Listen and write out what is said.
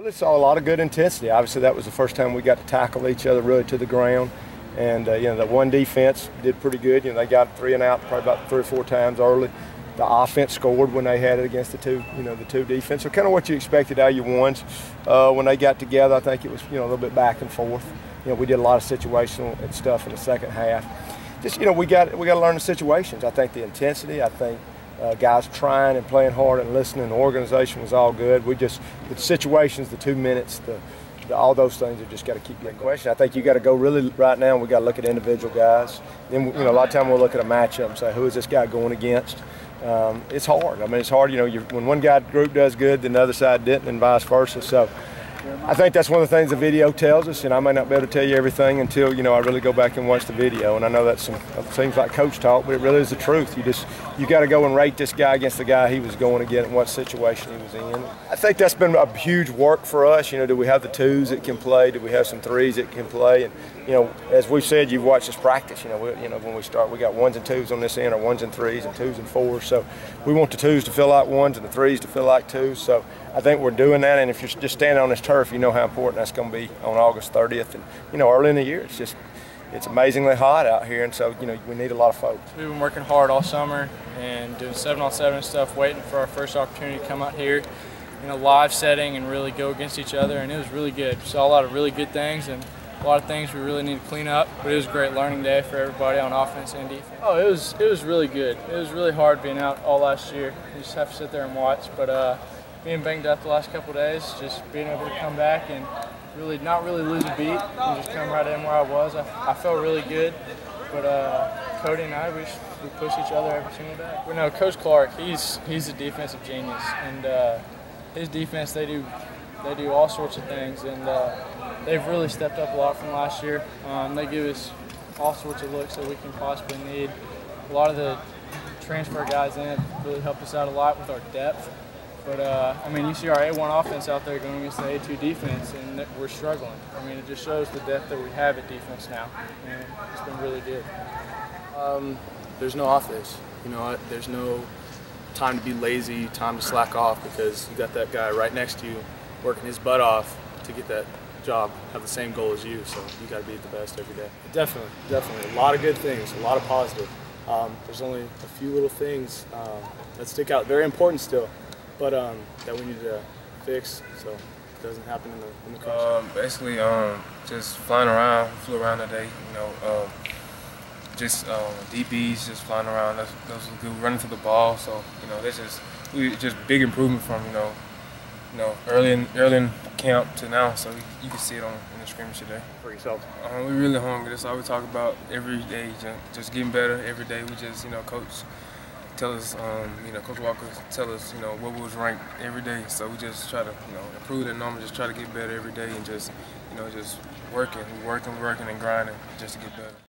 really saw a lot of good intensity. Obviously, that was the first time we got to tackle each other really to the ground. And, the one defense did pretty good. They got 3 and out probably about 3 or 4 times early. The offense scored when they had it against the two defense. So kind of what you expected out of your ones. When they got together, I think it was, a little bit back and forth. We did a lot of situational and stuff in the second half. Just, we got to learn the situations. I think the intensity, I think guys trying and playing hard and listening, the organization was all good. The situations, the 2 minutes, all those things have just got to keep getting question. I think you got to go really right now. We got to look at individual guys. Then a lot of time we'll look at a matchup and say, who is this guy going against? It's hard. I mean, it's hard. When one guy group does good, then the other side didn't, and vice versa. So I think that's one of the things the video tells us, and I may not be able to tell you everything until I really go back and watch the video. And I know that seems like coach talk, but it really is the truth. You got to go and rate this guy against the guy he was going to get and what situation he was in. I think that's been a huge work for us. Do we have the 2s that can play? Do we have some 3s that can play? And as we've said, you've watched us practice. When we start, we got 1s and 2s on this end, or 1s and 3s, and 2s and 4s. So we want the 2s to feel like 1s and the 3s to feel like 2s. So I think we're doing that. And if you're just standing on this turf, you know how important that's going to be on August 30th. And early in the year, it's amazing hot out here, and so we need a lot of folks. We've been working hard all summer and doing 7-on-7 and stuff, waiting for our first opportunity to come out here in a live setting and really go against each other, and it was really good. We saw a lot of really good things and a lot of things we really need to clean up, but it was a great learning day for everybody on offense and defense. Oh, it was really good. It was really hard being out all last year. You just have to sit there and watch, but being banged up the last couple of days, just being able to come back and not really lose a beat and just come right in where I was. I felt really good, but Cody and I, we push each other every single day. We know Coach Clark, he's a defensive genius, and his defense, they do all sorts of things, and they've really stepped up a lot from last year. They give us all sorts of looks that we can possibly need. A lot of the transfer guys in really helped us out a lot with our depth. But, you see our A1 offense out there going against the A2 defense, and we're struggling. It just shows the depth that we have at defense now, and it's been really good. There's no off days. There's no time to be lazy, time to slack off, because you got that guy right next to you working his butt off to get that job, have the same goal as you, so you got to be the best every day. Definitely. A lot of good things, a lot of positive. There's only a few little things that stick out, very important still, but that we need to fix so it doesn't happen in the coach. Basically, just flying around, flew around today, just DBs just flying around. Those are good, running to the ball. So we just big improvement from early in camp to now. So you can see it in the scrimmage today. For yourself, we're really hungry. That's all we talk about every day. Just getting better every day. We just coach tell us, Coach Walker tell us what was ranked every day. So we just try to improve that number. Just try to get better every day and just just working and grinding just to get better.